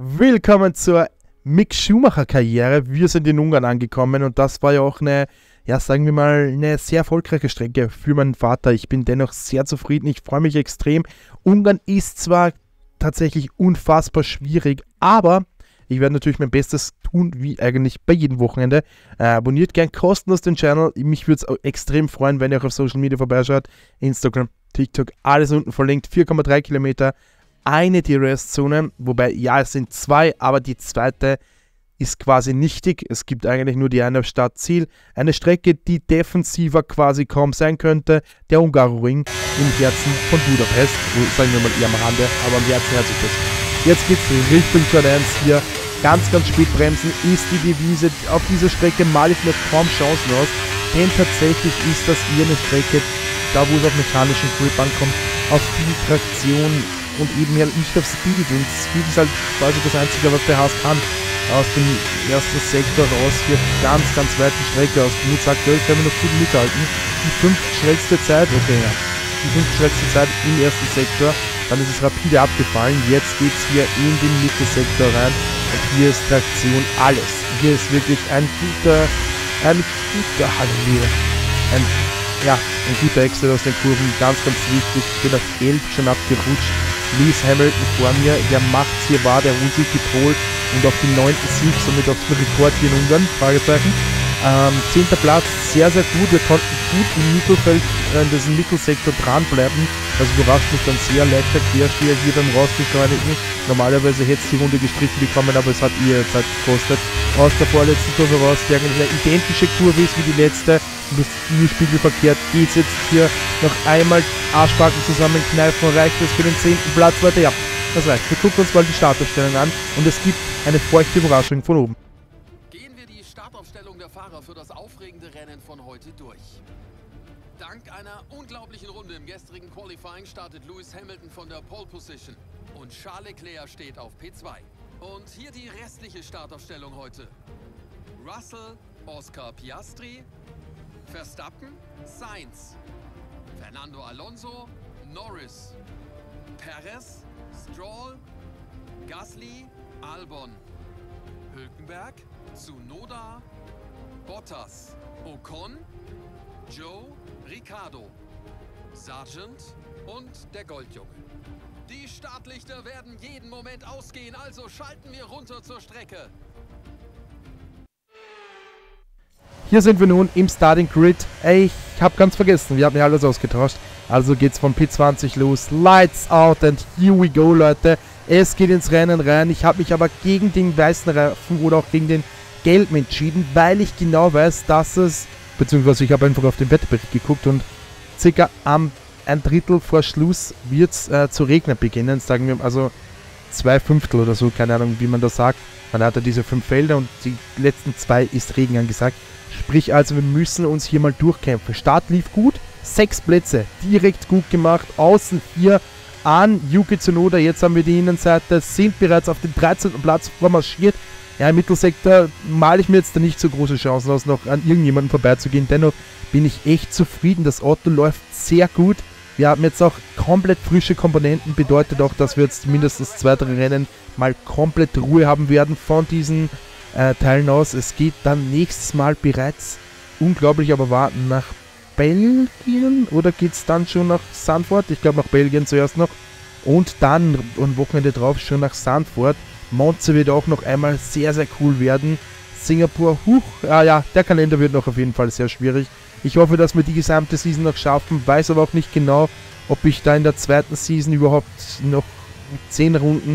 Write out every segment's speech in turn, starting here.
Willkommen zur Mick Schumacher-Karriere. Wir sind in Ungarn angekommen und das war ja auch eine, ja sagen wir mal, eine sehr erfolgreiche Strecke für meinen Vater. Ich bin dennoch sehr zufrieden, ich freue mich extrem. Ungarn ist zwar tatsächlich unfassbar schwierig, aber ich werde natürlich mein Bestes tun, wie eigentlich bei jedem Wochenende. Abonniert gern kostenlos den Channel. Mich würde es extrem freuen, wenn ihr auch auf Social Media vorbeischaut. Instagram, TikTok, alles unten verlinkt. 4,3 Kilometer, eine DRS-Zone. Wobei, ja, es sind zwei, aber die zweite ist quasi nichtig. Es gibt eigentlich nur die eine auf Startziel. Eine Strecke, die defensiver quasi kaum sein könnte. Der Hungaroring im Herzen von Budapest. Sagen wir mal eher am Rande, aber am Herzen hört sich das. Jetzt geht es Richtung Turn 1 hier. Ganz spät bremsen ist die Devise. Auf dieser Strecke male ich mir kaum Chancen aus, denn tatsächlich ist das eher eine Strecke, da wo es auf mechanischen Grip ankommt, auf viel Traktion und eben halt nicht auf Speed. Und Speed ist halt quasi das Einzige, was der Haas kann. Aus dem ersten Sektor raus hier ganz weit die Strecke aus. Mit aktuell können wir noch gut mithalten. Die fünfte schnellste Zeit, okay, ja. Die fünfte schnellste Zeit im ersten Sektor. Dann ist es rapide abgefallen. Jetzt geht es hier in den Mittelsektor rein. Und hier ist Traktion alles. Hier ist wirklich ein guter Halleluja. Ein guter Exit aus den Kurven. Ganz wichtig. Ich bin auf 11 schon abgerutscht. Lewis Hamilton vor mir. Der macht hier war der Sieg geholt. Und auf den 9. Sieg, somit auf den Rekord hier in Ungarn. Fragezeichen. 10. Platz, sehr gut. Wir konnten gut im Mittelfeld, in diesem Mittelsektor dranbleiben. Das überrascht mich dann sehr. Leichter Quersteher hier beim Rausbeschleunigen. Normalerweise hätte es die Runde gestrichen bekommen, aber es hat eher Zeit gekostet. Aus der vorletzten Kurve raus, der eine identische Kurve ist wie die letzte. Und das spiegelverkehrt geht es jetzt hier noch einmal Arschbacken zusammenkneifen. Reicht das für den 10. Platz, Leute? Ja, das reicht. Wir gucken uns mal die Startaufstellung an und es gibt eine feuchte Überraschung von oben. Startaufstellung der Fahrer für das aufregende Rennen von heute durch. Dank einer unglaublichen Runde im gestrigen Qualifying startet Lewis Hamilton von der Pole Position und Charles Leclerc steht auf P2. Und hier die restliche Startaufstellung heute. Russell, Oscar Piastri, Verstappen, Sainz, Fernando Alonso, Norris, Perez, Stroll, Gasly, Albon, Hülkenberg, Tsunoda, Bottas, Ocon, Joe, Ricciardo, Sargent und der Goldjunge. Die Startlichter werden jeden Moment ausgehen, also schalten wir runter zur Strecke. Hier sind wir nun im Starting Grid. Ich habe ganz vergessen, wir haben ja alles ausgetauscht. Also geht's von P20 los. Lights out and here we go, Leute. Es geht ins Rennen rein. Ich habe mich aber gegen den weißen Reifen oder auch gegen den gelben entschieden, weil ich genau weiß, dass es, beziehungsweise ich habe einfach auf den Wetterbericht geguckt und circa ein Drittel vor Schluss wird es zu regnen beginnen, sagen wir, also 2/5 oder so, keine Ahnung, wie man das sagt. Man hat ja diese 5 Felder und die letzten 2 ist Regen angesagt. Sprich also, wir müssen uns hier mal durchkämpfen. Start lief gut, 6 Plätze, direkt gut gemacht, außen 4 an Yuki Tsunoda, jetzt haben wir die Innenseite, sind bereits auf den 13. Platz vormarschiert. Ja, im Mittelsektor male ich mir jetzt da nicht so große Chancen aus, noch an irgendjemanden vorbeizugehen. Dennoch bin ich echt zufrieden. Das Auto läuft sehr gut. Wir haben jetzt auch komplett frische Komponenten. Bedeutet auch, dass wir jetzt mindestens 2-3 Rennen mal komplett Ruhe haben werden von diesen Teilen aus. Es geht dann nächstes Mal bereits, unglaublich aber wahr, nach Belgien. Oder geht es dann schon nach Zandvoort? Ich glaube nach Belgien zuerst noch. Und dann am Wochenende drauf schon nach Zandvoort. Monza wird auch noch einmal sehr cool werden. Singapur, der Kalender wird noch auf jeden Fall sehr schwierig. Ich hoffe, dass wir die gesamte Season noch schaffen. Weiß aber auch nicht genau, ob ich da in der zweiten Season überhaupt noch mit 10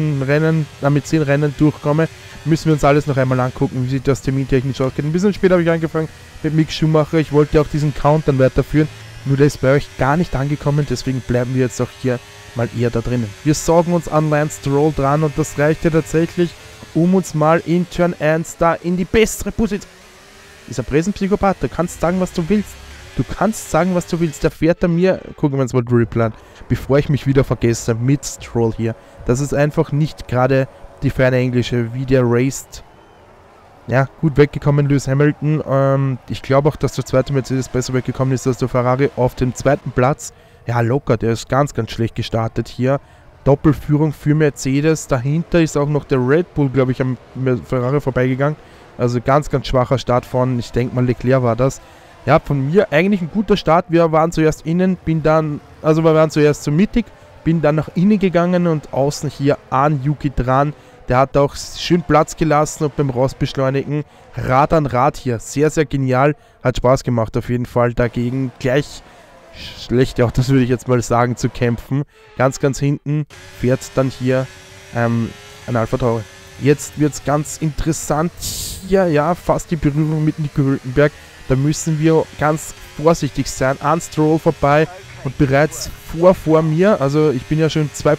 Rennen durchkomme. Müssen wir uns alles noch einmal angucken, wie sieht das termintechnisch ausgeht. Ein bisschen später habe ich angefangen mit Mick Schumacher. Ich wollte auch diesen Count dann weiterführen. Nur der ist bei euch gar nicht angekommen. Deswegen bleiben wir jetzt auch hier mal eher da drinnen. Wir sorgen uns an Lance Stroll dran und das reicht ja tatsächlich, um uns mal in Turn 1 da in die bessere Position. Dieser Präsenpsychopath, du kannst sagen, was du willst. Du kannst sagen, was du willst. Der fährt an mir, gucken wir uns mal Dribble an, bevor ich mich wieder vergesse, mit Stroll hier. Das ist einfach nicht gerade die feine Englische, wie der raced. Ja, gut weggekommen, Lewis Hamilton. Ich glaube auch, dass der zweite Mercedes besser weggekommen ist als der Ferrari auf dem 2. Platz. Ja, locker, der ist ganz schlecht gestartet hier. Doppelführung für Mercedes. Dahinter ist auch noch der Red Bull, glaube ich, am Ferrari vorbeigegangen. Also ganz, ganz schwacher Start von, ich denke mal, Leclerc war das. Ja, von mir eigentlich ein guter Start. Wir waren zuerst innen, wir waren zuerst so mittig, bin dann nach innen gegangen und außen hier an Yuki dran. Der hat auch schön Platz gelassen und beim Rausbeschleunigen Rad an Rad hier. Sehr, sehr genial. Hat Spaß gemacht auf jeden Fall. Dagegen gleich schlechte Autos, würde ich jetzt mal sagen, zu kämpfen. Ganz, ganz hinten fährt dann hier ein Alpha Tauri. Jetzt wird es ganz interessant. Hier, ja, fast die Berührung mit Nico Hülkenberg. Da müssen wir ganz vorsichtig sein. An Stroll vorbei und bereits vor mir. Also ich bin ja schon 2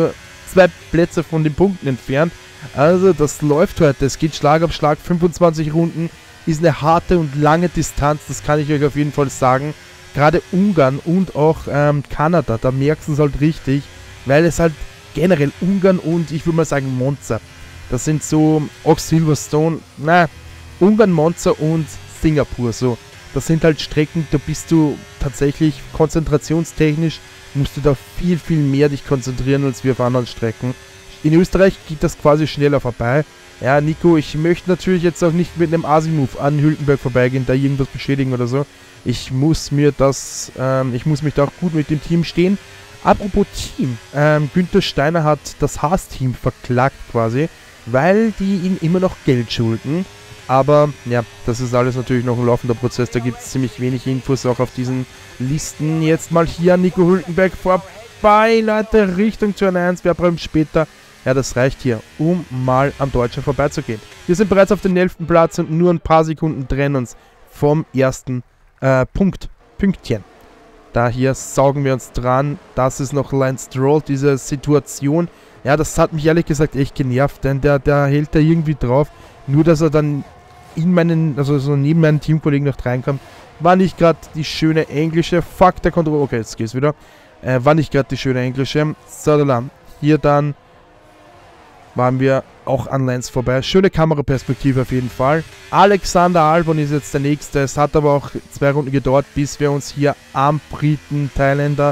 Plätze von den Punkten entfernt. Also das läuft heute. Es geht Schlag auf Schlag. 25 Runden ist eine harte und lange Distanz. Das kann ich euch auf jeden Fall sagen. Gerade Ungarn und auch Kanada, da merkst du es halt richtig. Weil es halt generell Ungarn und ich würde mal sagen Monza. Das sind so auch Silverstone. Ungarn, Monza und Singapur. So. Das sind halt Strecken, da bist du tatsächlich konzentrationstechnisch, musst du da viel, viel mehr dich konzentrieren als wir auf anderen Strecken. In Österreich geht das quasi schneller vorbei. Ja, Nico, ich möchte natürlich jetzt auch nicht mit einem Asi-Move an Hülkenberg vorbeigehen, da irgendwas beschädigen oder so. Ich muss mich da auch gut mit dem Team stehen. Apropos Team, Günther Steiner hat das Haas-Team verklagt quasi, weil die ihm immer noch Geld schulden. Aber ja, das ist alles natürlich noch ein laufender Prozess. Da gibt es ziemlich wenig Infos auch auf diesen Listen. Jetzt mal hier an Nico Hülkenberg vorbei, Leute, Richtung Turn 1. Wer bremst später? Ja, das reicht hier, um mal am Deutschen vorbeizugehen. Wir sind bereits auf dem 11. Platz und nur ein paar Sekunden trennen uns vom ersten Pünktchen. Da hier saugen wir uns dran. Das ist noch Lance Stroll, diese Situation. Ja, das hat mich ehrlich gesagt echt genervt, denn der hält da irgendwie drauf. Nur, dass er dann so neben meinen Teamkollegen noch reinkommt, war nicht gerade die schöne englische. Fuck, der Kontrolle. Okay, jetzt geht's wieder. War nicht gerade die schöne englische. So, hier dann waren wir auch an Lance vorbei. Schöne Kameraperspektive auf jeden Fall. Alexander Albon ist jetzt der Nächste. Es hat aber auch 2 Runden gedauert, bis wir uns hier am britischen Thailänder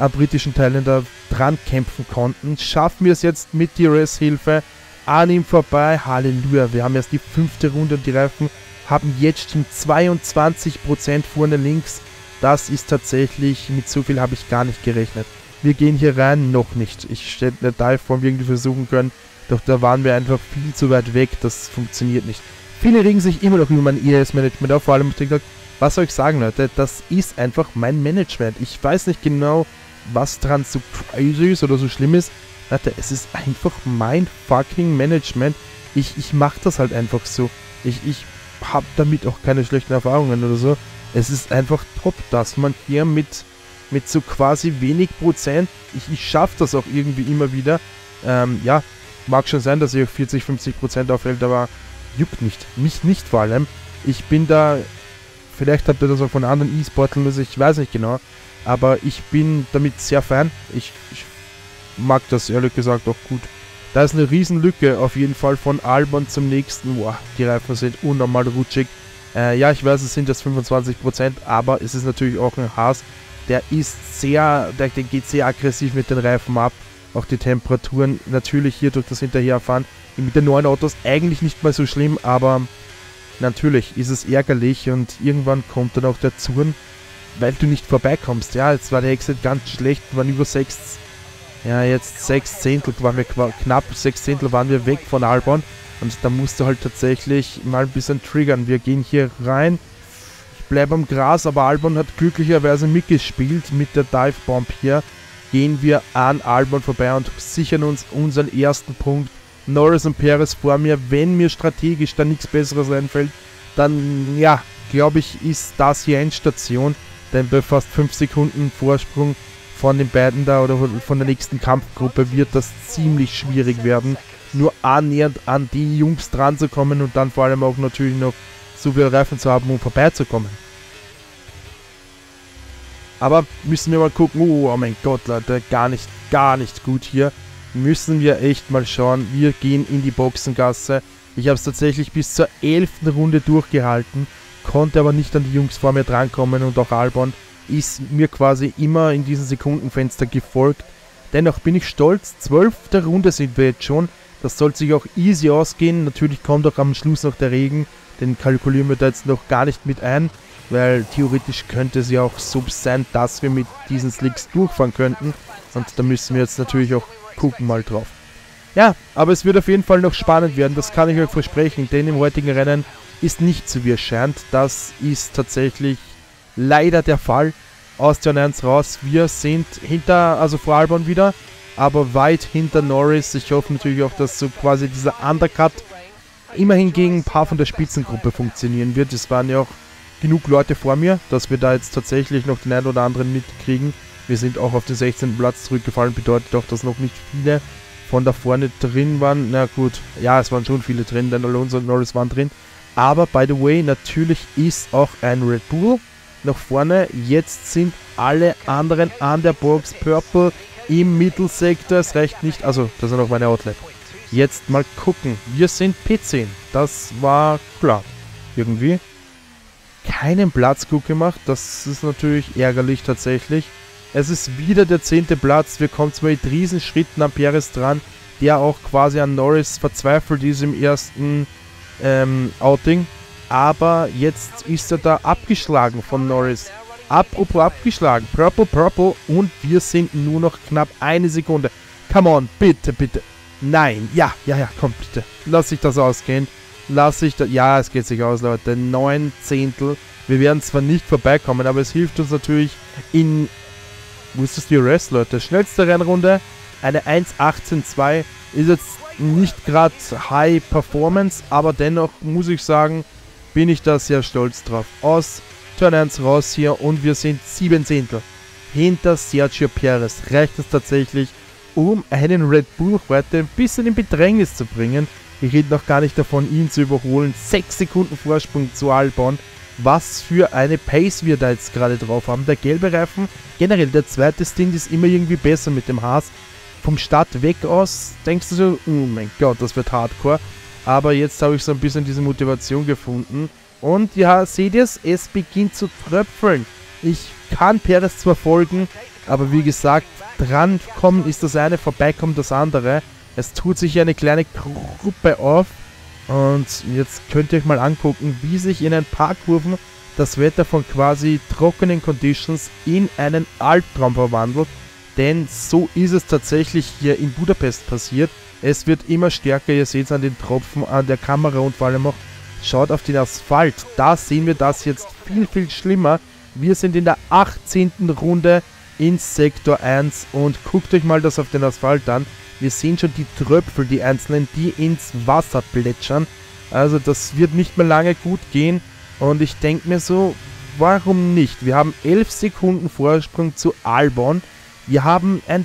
dran kämpfen konnten. Schaffen wir es jetzt mit DRS-Hilfe an ihm vorbei. Halleluja, wir haben erst die 5. Runde und die Reifen haben jetzt schon 22% vorne links. Das ist tatsächlich, mit so viel habe ich gar nicht gerechnet. Wir gehen hier rein, noch nicht. Ich stelle eine Dive vor, irgendwie versuchen können, doch da waren wir einfach viel zu weit weg. Das funktioniert nicht. Viele regen sich immer noch über mein ES-Management auf, vor allem TikTok. Was soll ich sagen, Leute? Das ist einfach mein Management. Ich weiß nicht genau, was dran so crazy ist oder so schlimm ist. Leute, es ist einfach mein fucking Management. Ich mache das halt einfach so. Ich habe damit auch keine schlechten Erfahrungen oder so. Es ist einfach top, dass man hier mit so quasi wenig Prozent, ich schaffe das auch irgendwie immer wieder. Ja, mag schon sein, dass ich auf 40-50% auffällt, aber juckt nicht. Mich nicht vor allem. Ich bin da, vielleicht habt ihr das auch von anderen E-Sportlern, also ich weiß nicht genau, aber ich bin damit sehr fein. Ich mag das ehrlich gesagt auch gut. Da ist eine Riesenlücke auf jeden Fall von Albon zum nächsten. Boah, die Reifen sind unnormal rutschig. Ja, ich weiß, es sind jetzt 25%, aber es ist natürlich auch ein Haas. Der geht sehr aggressiv mit den Reifen ab. Auch die Temperaturen natürlich hier durch das Hinterherfahren mit den neuen Autos eigentlich nicht mal so schlimm, aber natürlich ist es ärgerlich und irgendwann kommt dann auch der Zorn, weil du nicht vorbeikommst. Ja, jetzt war der Exit ganz schlecht, waren über 6 Zehntel waren wir knapp 6 Zehntel waren wir weg von Albon und da musst du halt tatsächlich mal ein bisschen triggern. Wir gehen hier rein, ich bleibe am Gras, aber Albon hat glücklicherweise mitgespielt mit der Dive Bomb hier. Gehen wir an Albon vorbei und sichern uns unseren ersten Punkt. Norris und Perez vor mir. Wenn mir strategisch da nichts Besseres einfällt, dann, ja, glaube ich, ist das hier Endstation. Denn bei fast 5 Sekunden Vorsprung von den beiden da oder von der nächsten Kampfgruppe wird das ziemlich schwierig werden. Nur annähernd an die Jungs dran zu kommen und dann vor allem auch natürlich noch so viel Reifen zu haben, um vorbeizukommen. Aber müssen wir mal gucken. Oh mein Gott, Leute, gar nicht gut hier. Müssen wir echt mal schauen. Wir gehen in die Boxengasse. Ich habe es tatsächlich bis zur 11. Runde durchgehalten, konnte aber nicht an die Jungs vor mir drankommen und auch Albon ist mir quasi immer in diesem Sekundenfenster gefolgt. Dennoch bin ich stolz, 12. Runde sind wir jetzt schon. Das soll sich auch easy ausgehen. Natürlich kommt auch am Schluss noch der Regen. Den kalkulieren wir da jetzt noch gar nicht mit ein. Weil theoretisch könnte es ja auch so sein, dass wir mit diesen Slicks durchfahren könnten. Und da müssen wir jetzt natürlich auch gucken mal drauf. Ja, aber es wird auf jeden Fall noch spannend werden. Das kann ich euch versprechen. Denn im heutigen Rennen ist nicht so wie es scheint. Das ist tatsächlich leider der Fall. Aus Turn 1 raus. Wir sind vor Albon wieder, aber weit hinter Norris. Ich hoffe natürlich auch, dass so quasi dieser Undercut immerhin gegen ein paar von der Spitzengruppe funktionieren wird. Es waren ja auch genug Leute vor mir, dass wir da jetzt tatsächlich noch den einen oder anderen mitkriegen. Wir sind auch auf den 16. Platz zurückgefallen, bedeutet auch, dass noch nicht viele von da vorne drin waren. Na gut, ja, es waren schon viele drin, denn Alonso und Norris waren drin. Aber, by the way, natürlich ist auch ein Red Bull nach vorne. Jetzt sind alle anderen an der Box Purple im Mittelsektor. Es reicht nicht, also das sind auch meine Outlet. Jetzt mal gucken. Wir sind P10. Das war klar. Irgendwie keinen Platz gut gemacht. Das ist natürlich ärgerlich tatsächlich. Es ist wieder der 10. Platz. Wir kommen zwar mit Riesenschritten an Perez dran, der auch quasi an Norris verzweifelt ist im ersten Outing. Aber jetzt ist er da abgeschlagen von Norris. Apropos abgeschlagen. Purple. Und wir sind nur noch knapp eine Sekunde. Come on, bitte. Nein, ja, komm bitte. Lass sich das ausgehen. Ja, es geht sich aus, Leute. 9 Zehntel. Wir werden zwar nicht vorbeikommen, aber es hilft uns natürlich in... Wo ist das DRS, Leute? Schnellste Rennrunde. Eine 1.18.2. Ist jetzt nicht gerade High Performance, aber dennoch muss ich sagen, bin ich da sehr stolz drauf. Aus Turn 1 raus hier und wir sind 7 Zehntel hinter Sergio Perez. Reicht es tatsächlich, um einen Red Bull heute ein bisschen in Bedrängnis zu bringen. Ich rede noch gar nicht davon, ihn zu überholen. 6 Sekunden Vorsprung zu Albon. Was für eine Pace wir da jetzt gerade drauf haben. Der gelbe Reifen, generell der zweite Stint ist immer irgendwie besser mit dem Haas. Vom Start weg aus denkst du so, oh mein Gott, das wird Hardcore. Aber jetzt habe ich so ein bisschen diese Motivation gefunden. Und ja, seht ihr es beginnt zu tröpfeln. Ich kann Perez zwar folgen, aber wie gesagt, drankommen ist das eine, vorbeikommen das andere. Es tut sich eine kleine Gruppe auf. Und jetzt könnt ihr euch mal angucken, wie sich in ein paar Kurven das Wetter von quasi trockenen Conditions in einen Albtraum verwandelt. Denn so ist es tatsächlich hier in Budapest passiert. Es wird immer stärker, ihr seht es an den Tropfen, an der Kamera und vor allem auch, schaut auf den Asphalt. Da sehen wir das jetzt viel schlimmer. Wir sind in der 18. Runde in Sektor 1 und guckt euch mal das auf den Asphalt an. Wir sehen schon die Tröpfel, die einzelnen, die ins Wasser plätschern. Also das wird nicht mehr lange gut gehen. Und ich denke mir so, warum nicht? Wir haben 11 Sekunden Vorsprung zu Albon. Wir haben eine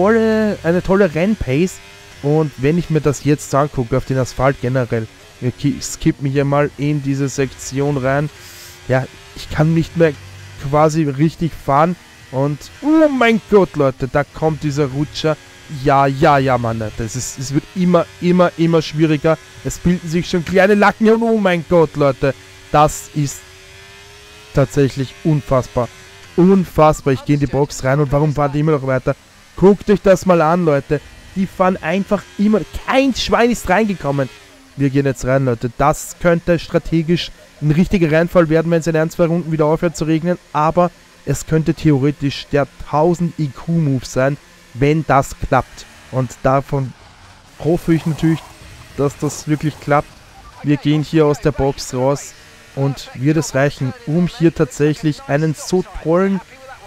tolle Rennpace. Und wenn ich mir das jetzt angucke, auf den Asphalt generell, wir skippen hier mal in diese Sektion rein. Ja, ich kann nicht mehr quasi richtig fahren. Und, oh mein Gott, Leute, da kommt dieser Rutscher. Ja, Mann, es wird immer schwieriger. Es bilden sich schon kleine Lacken. Und oh mein Gott, Leute, das ist tatsächlich unfassbar. Unfassbar. Ich gehe in die Box rein und warum fahren die immer noch weiter? Guckt euch das mal an, Leute. Die fahren einfach immer. Kein Schwein ist reingekommen. Wir gehen jetzt rein, Leute. Das könnte strategisch ein richtiger Reinfall werden, wenn es in 1-2 Runden wieder aufhört zu regnen. Aber es könnte theoretisch der 1000 IQ-Move sein, wenn das klappt. Und davon hoffe ich natürlich, dass das wirklich klappt. Wir gehen hier aus der Box raus und wird es reichen, um hier tatsächlich einen so tollen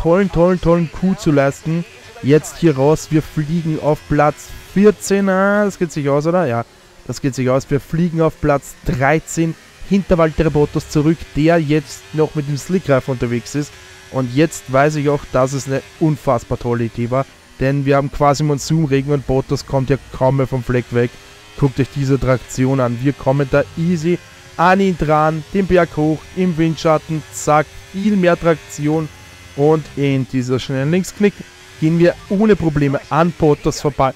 Coup zu leisten. Jetzt hier raus, wir fliegen auf Platz 14. Das geht sich aus, oder? Ja, das geht sich aus. Wir fliegen auf Platz 13 hinter Valtteri Bottas zurück, der jetzt noch mit dem Slickreifen unterwegs ist. Und jetzt weiß ich auch, dass es eine unfassbar tolle Idee war. Denn wir haben quasi Monsunregen und Bottas kommt ja kaum mehr vom Fleck weg. Guckt euch diese Traktion an. Wir kommen da easy an ihn dran, den Berg hoch, im Windschatten, zack, viel mehr Traktion. Und in dieser schnellen Linksknick gehen wir ohne Probleme an Bottas vorbei.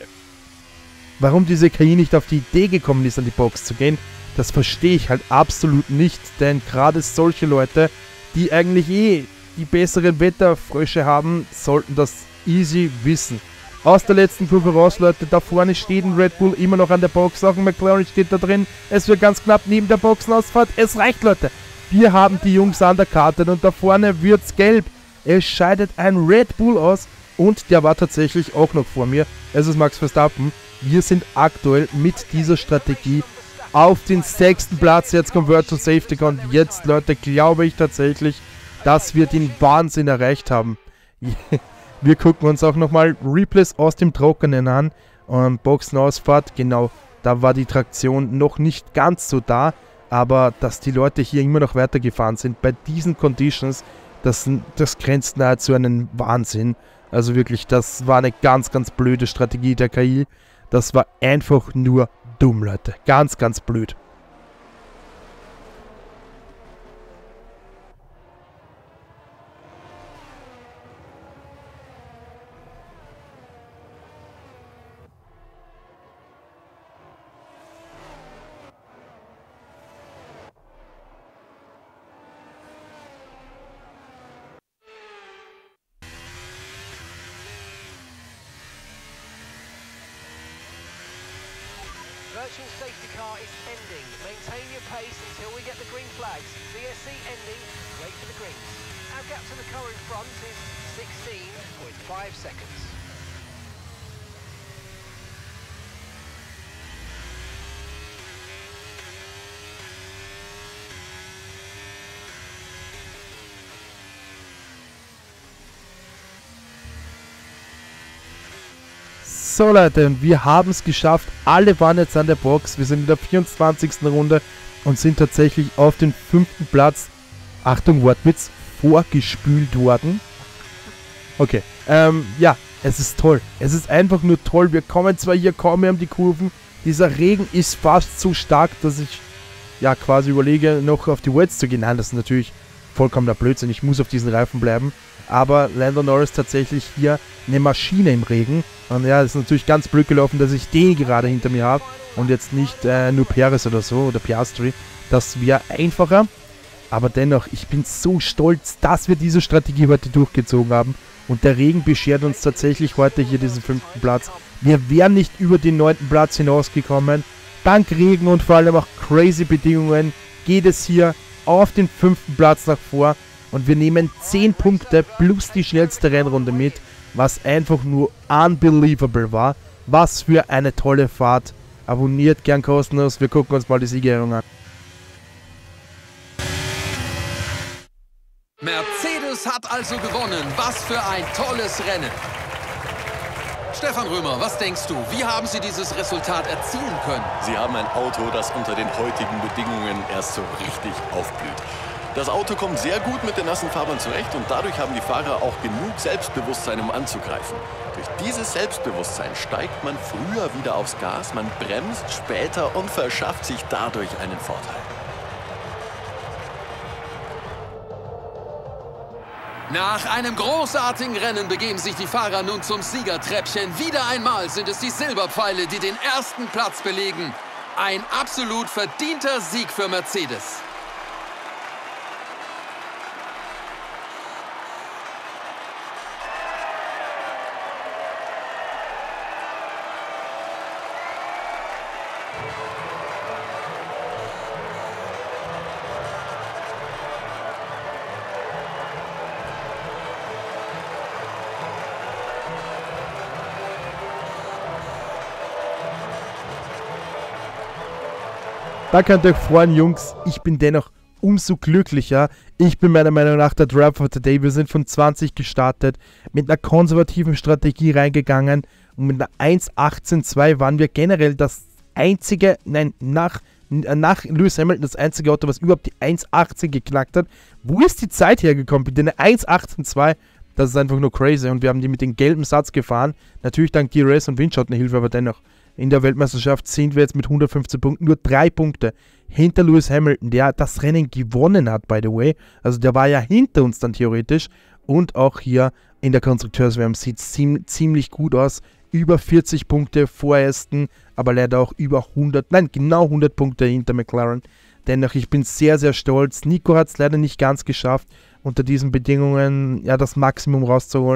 Warum diese KI nicht auf die Idee gekommen ist, an die Box zu gehen, das verstehe ich halt absolut nicht. Denn gerade solche Leute, die eigentlich die besseren Wetterfrösche haben, sollten das easy wissen. aus der letzten Kurve raus, Leute. Da vorne steht ein Red Bull immer noch an der Box. Auch ein McLaren steht da drin. Es wird ganz knapp neben der Boxenausfahrt. Es reicht, Leute. Wir haben die Jungs an der Karte und da vorne wird's gelb. Es scheidet ein Red Bull aus und der war tatsächlich auch noch vor mir. Es ist Max Verstappen. Wir sind aktuell mit dieser Strategie auf den 6. Platz. Jetzt kommt Virtual Safety Car und jetzt, Leute, glaube ich tatsächlich, dass wir den Wahnsinn erreicht haben. Wir gucken uns auch nochmal Replays aus dem Trockenen an. Boxenausfahrt, genau, da war die Traktion noch nicht ganz so da. Aber dass die Leute hier immer noch weitergefahren sind, bei diesen Conditions, das grenzt nahezu einen Wahnsinn. Also wirklich, das war eine ganz, ganz blöde Strategie der KI. Das war einfach nur dumm, Leute. Ganz, ganz blöd. Virtual safety car is ending. Maintain your pace until we get the green flags. VSC ending. Wait for the greens. Our gap to the car in front is 16.5 seconds. So, Leute, und wir haben es geschafft. Alle waren jetzt an der Box. Wir sind in der 24. Runde und sind tatsächlich auf den 5. Platz, Achtung, Wortwitz, vorgespült worden. Okay, ja, es ist toll. Es ist einfach nur toll. Wir kommen zwar hier kaum mehr um die Kurven. Dieser Regen ist fast so stark, dass ich ja quasi überlege, noch auf die Wets zu gehen. Nein, das ist natürlich vollkommener Blödsinn. Ich muss auf diesen Reifen bleiben. Aber Lando Norris tatsächlich hier eine Maschine im Regen. Und ja, es ist natürlich ganz blöd gelaufen, dass ich den gerade hinter mir habe und jetzt nicht nur Perez oder so oder Piastri. Das wäre einfacher. Aber dennoch, ich bin so stolz, dass wir diese Strategie heute durchgezogen haben. Und der Regen beschert uns tatsächlich heute hier diesen 5. Platz. Wir wären nicht über den 9. Platz hinausgekommen. Dank Regen und vor allem auch crazy Bedingungen geht es hier auf den 5. Platz nach vor. Und wir nehmen 10 Punkte plus die schnellste Rennrunde mit, was einfach nur unbelievable war. Was für eine tolle Fahrt. Abonniert gern kostenlos, wir gucken uns mal die Siegerehrung an. Mercedes hat also gewonnen. Was für ein tolles Rennen. Stefan Römer, was denkst du? Wie haben Sie dieses Resultat erzielen können? Sie haben ein Auto, das unter den heutigen Bedingungen erst so richtig aufblüht. Das Auto kommt sehr gut mit den nassen Fahrbahn zurecht und dadurch haben die Fahrer auch genug Selbstbewusstsein, um anzugreifen. Durch dieses Selbstbewusstsein steigt man früher wieder aufs Gas, man bremst später und verschafft sich dadurch einen Vorteil. Nach einem großartigen Rennen begeben sich die Fahrer nun zum Siegertreppchen. Wieder einmal sind es die Silberpfeile, die den 1. Platz belegen. Ein absolut verdienter Sieg für Mercedes. Da könnt ihr euch freuen, Jungs. Ich bin dennoch umso glücklicher. Ich bin meiner Meinung nach der Driver of the Day. Wir sind von 20 gestartet, mit einer konservativen Strategie reingegangen und mit einer 1.18.2 waren wir generell das einzige, nach Lewis Hamilton das einzige Auto, was überhaupt die 1.18 geknackt hat. Wo ist die Zeit hergekommen? Bitte eine 1.18.2. Das ist einfach nur crazy und wir haben die mit dem gelben Satz gefahren. Natürlich dank DRS und Windschattenhilfe, aber dennoch. In der Weltmeisterschaft sind wir jetzt mit 115 Punkten, nur 3 Punkte hinter Lewis Hamilton, der das Rennen gewonnen hat, by the way. Also der war ja hinter uns dann theoretisch. Und auch hier in der Konstrukteurswertung sieht es ziemlich gut aus. Über 40 Punkte vor Aston, aber leider auch über 100, nein, genau 100 Punkte hinter McLaren. Dennoch, ich bin sehr, sehr stolz. Nico hat es leider nicht ganz geschafft, unter diesen Bedingungen ja das Maximum rauszuholen.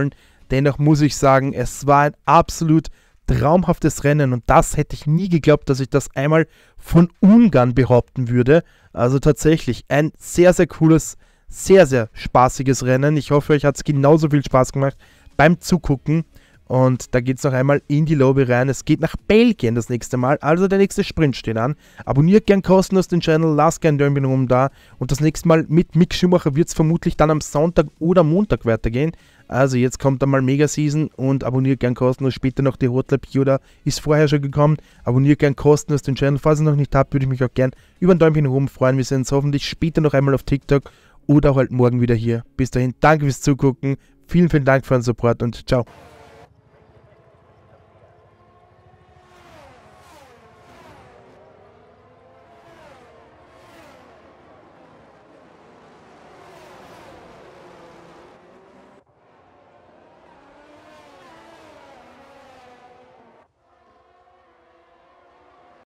Dennoch muss ich sagen, es war ein absolut traumhaftes Rennen und das hätte ich nie geglaubt, dass ich das einmal von Ungarn behaupten würde. Also tatsächlich ein sehr, sehr cooles, sehr, sehr spaßiges Rennen. Ich hoffe, euch hat es genauso viel Spaß gemacht beim Zugucken. Und da geht es noch einmal in die Lobby rein. Es geht nach Belgien das nächste Mal. Also der nächste Sprint steht an. Abonniert gern kostenlos den Channel, lasst gern Däumchen oben da. Und das nächste Mal mit Mick Schumacher wird es vermutlich dann am Sonntag oder Montag weitergehen. Also jetzt kommt dann mal Mega Season und abonniert gern kostenlos. Später noch die Hotlap Yoda ist vorher schon gekommen. Abonniert gern kostenlos den Channel. Falls ihr noch nicht habt, würde ich mich auch gern über ein Däumchen oben freuen. Wir sehen uns hoffentlich später noch einmal auf TikTok oder halt morgen wieder hier. Bis dahin, danke fürs Zugucken. Vielen, vielen Dank für euren Support und ciao.